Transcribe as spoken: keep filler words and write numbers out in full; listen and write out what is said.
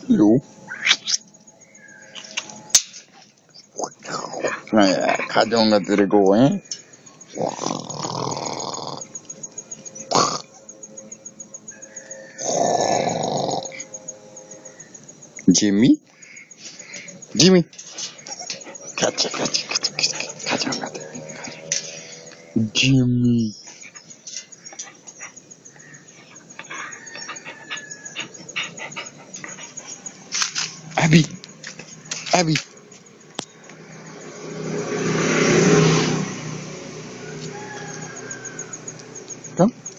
Jo. Nah, खा जाऊंगा तेरे को हैं जिमी जिमी खा जा खा जा खा जाऊंगा तेरे को जिमी Abby Abby come